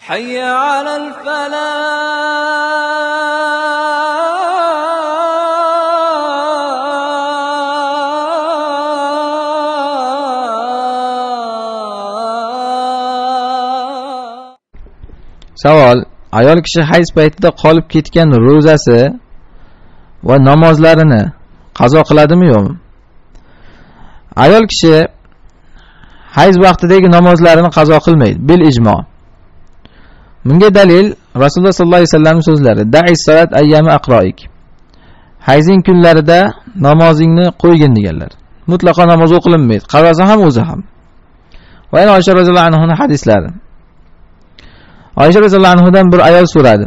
حي على الفلاح. Savol: ayol kishi hayz paytida qolib ketgan ro'zasi va namozlarini qazo qiladimi yo'qmi? Ayol kishi hayz vaqtidagi namozlarini qazo qilmaydi bil ijmo. Bunga dalil Rasululloh sollallohu alayhi vasallamning so'zlari: "Da'is salat ayyami aqroik." Hayzing kunlarida namozingni qo'ygin deganlar. Mutlaqo namoz o'qilinmaydi, qazosi ham o'zi ham. Va yana Oysha roziyallohu anhaning hadislari. Oysha roziyallohu anhadan bir ayol so'radi: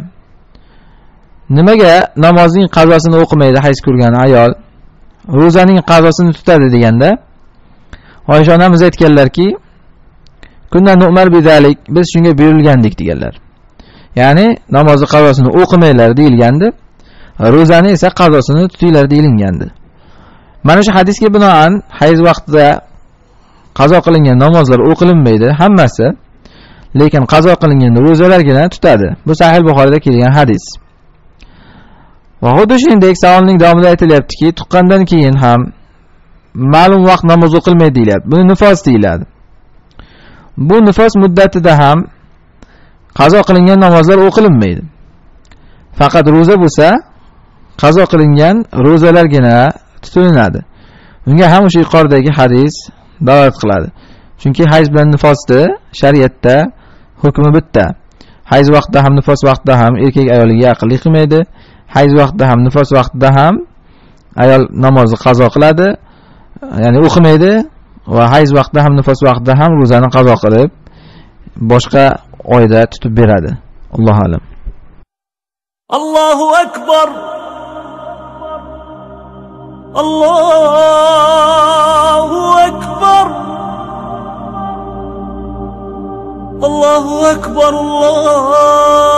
"Nimaga namozning qazosini o'qimaydi hayz ko'rgan ayol? Ro'zaning qazosini tutadi" deganda, Oysha onamiz aytganlarki, "Kunna nu'mar bidalik, biz shunga buyurilgandik" deganlar. Ya'ni namozni qazosini o'qimanglar deyilgandi, ro'zani esa qazosini tutinglar deyilgandi. Mana shu hadisga binoan hayz vaqtida qazo qilingan namozlar o'qilinmaydi hammasi, lekin qazo qilingan ro'zalargina tutadi. Bu Sahih Buxoriyda kelgan hadis. Va xuddi shuningdek savolning davomida aytilyaptiki, tuqqandan keyin ham ma'lum vaqt namoz o'qilmaydi deyiladi. Buni nifos deyiladi. Bu nifos muddatida ham qazo qilingan namozlar o'qilinmaydi. Faqat ro'za bo'lsa, qazo qilingan ro'zalargina tutiladi. Unga ham o'sha yuqoridagi hadis dalolat qiladi. Chunki hayz bilan nifosda shariatda hukmi bitta. Hayz vaqtida ham nifos vaqtida ham erkak ayoliga yaqinlik qilmaydi. Hayz vaqtida ham nifos vaqtida ham ayol namozni qazo qiladi, ya'ni o'qimaydi va hayz vaqtida ham nifos vaqtida ham ro'zani qazo qilib boshqa oyda tutib beradi. Allohu a'lam. Allohu akbar. Allohu akbar. Allahu akbar. Allah